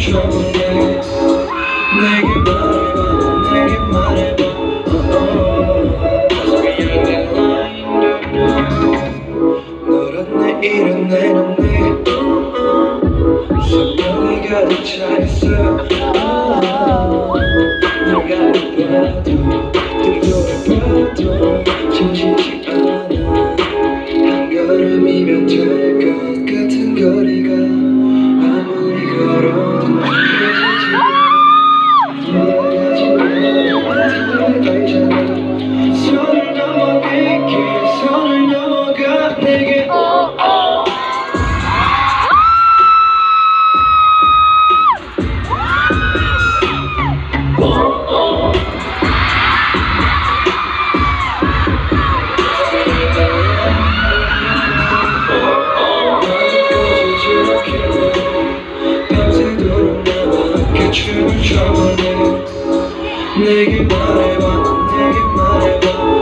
춤춰볼래 내게 말해봐 내게 말해봐 Cause we are the line 너란 내일은 내는 내 선명히 가득 차있어 내가 봐도 뒤돌아봐도 지치지 않아 한 걸음이면 될 것 같은 거리가 아무리 걸어도 느껴지지 이해하지 않아 손을 넘어갈게 손을 넘어가 내게 춤을 춰볼래 내게 말해봐 내게 말해봐